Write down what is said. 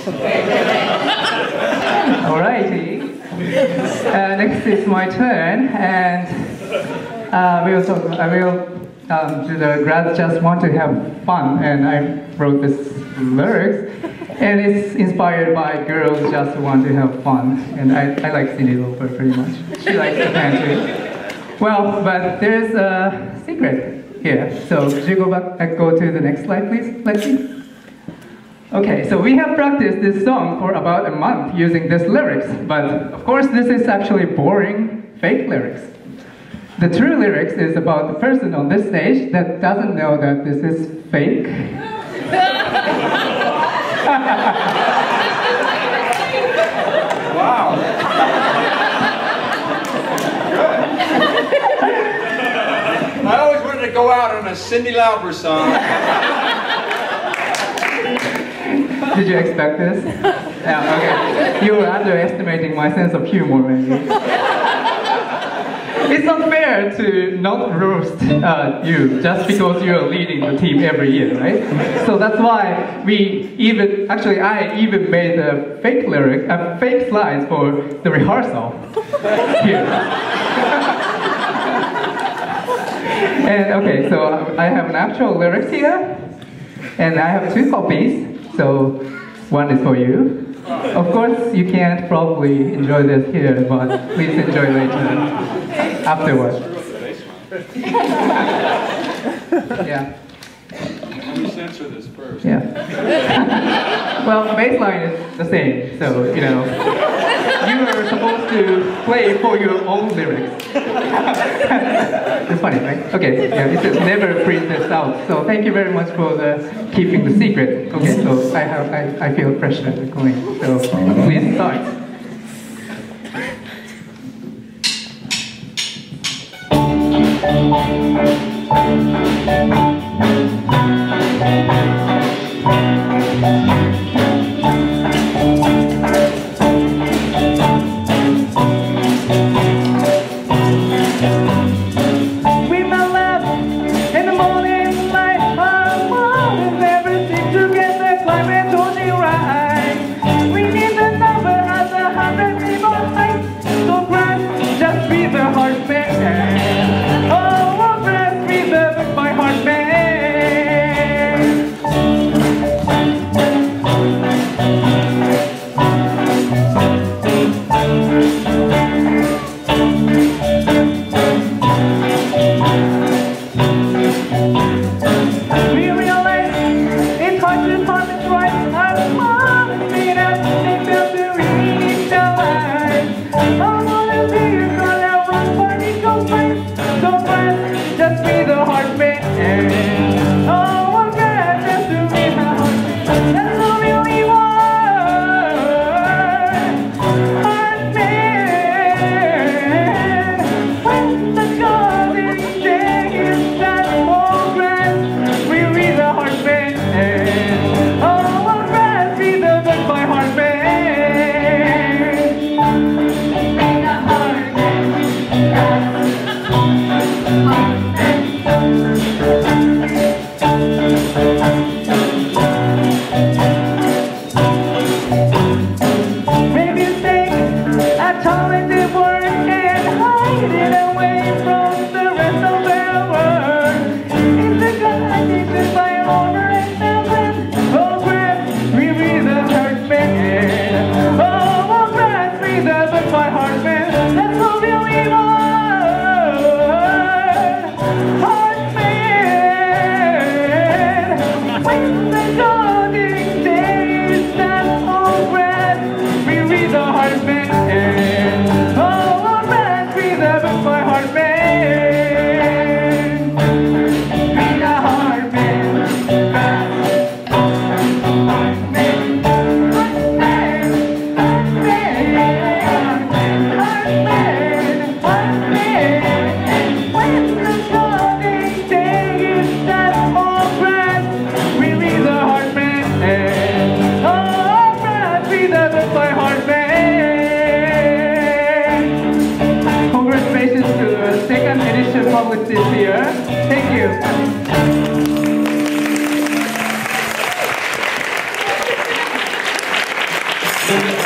Alrighty. Next is my turn, and the grads just want to have fun, and I wrote this lyrics, and it's inspired by girls just want to have fun, and I like Cyndi Lauper pretty much. She likes Japan too. Well, but there's a secret here. So could you go to the next slide, please? Let's see. Okay, so we have practiced this song for about a month using this lyrics, but of course this is actually boring, fake lyrics. The true lyrics is about the person on this stage that doesn't know that this is fake. Wow. I always wanted to go out on a Cyndi Lauper song. Did you expect this? Yeah, okay. You were underestimating my sense of humor, maybe. It's not fair to not roast you just because you're leading the team every year, right? So that's why I even made a fake fake slides for the rehearsal here. And okay, so I have an actual lyrics here, and I have 2 copies. So one is for you. Of course, you can't probably enjoy this here, but please enjoy later, afterwards. Yeah. Let me censor this first. Yeah. Well, the bass line is the same, so you know, you are supposed to play for your own lyrics. It's funny, right? Okay, yeah, it says never print this out. So thank you very much for keeping the secret. Okay, so I feel pressure going. So please start. Publicist here. Thank you. So